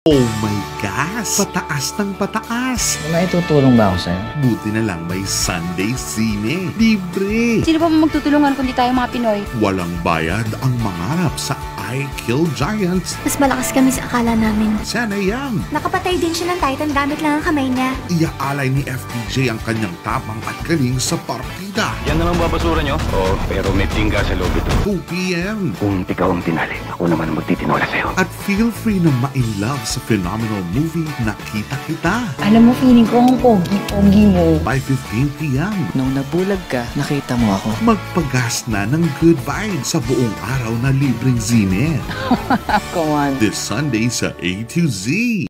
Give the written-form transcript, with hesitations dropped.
Oh my gosh! Pataas ng pataas! May tutulong ba ako sa'yo? Buti na lang may Sunday Sine. Libre! Sino pa magtutulungan kundi tayo mga Pinoy? Walang bayad ang mangarap sa I Kill Giants. Mas malakas kami sa akala namin. Sana yan! Nakapatay din siya ng Titan gamit lang ang kamay niya. Iaalay ni FPJ ang kanyang tapang at galing sa partida. Yan naman babasura nyo? Oo, pero may tingga sa loob ito. 2 p.m. Kung ikaw ang tinali, ako naman ang magtitinola sa'yo. At feel free na ma-in-love sa phenomenal movie Nakita Kita. Alam mo, feeling ko ang pogi-pogi mo. By 15 p.m. Nung nabulag ka, nakita mo ako. Magpagas na ng good vibes sa buong araw na libreng zine. Come on. This Sunday sa A to Z.